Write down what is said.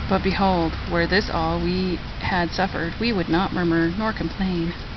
But behold, were this all we had suffered, we would not murmur nor complain.